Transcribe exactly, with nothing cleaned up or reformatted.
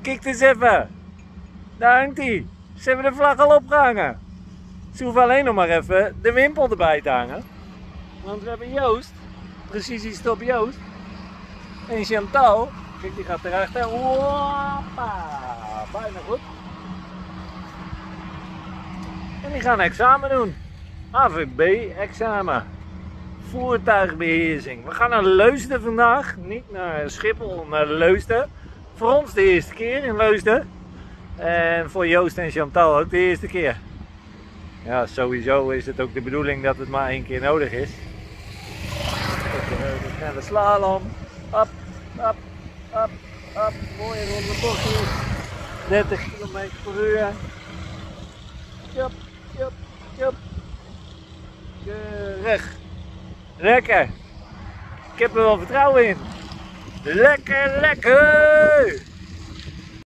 Kijk eens even. Daar hangt hij. Ze hebben de vlag al opgehangen. Ze hoeven alleen nog maar even de wimpel erbij te hangen. Want we hebben Joost. Precisiestop Joost. En Chantal. Kijk, die gaat erachter. Hoppa. Bijna goed. En die gaan examen doen. A V B-examen. Voertuigbeheersing. We gaan naar Leusden vandaag. Niet naar Schiphol, naar Leusden. Voor ons de eerste keer in Leusden. En voor Joost en Chantal ook de eerste keer. Ja, sowieso is het ook de bedoeling dat het maar één keer nodig is. Naar de slalom. Hop, hop, hop, hop. Mooie ronde bochtjes. dertig kilometer per uur. Jop, jop, jop. Keurig. Lekker. Ik heb er wel vertrouwen in. Lekker, lekker.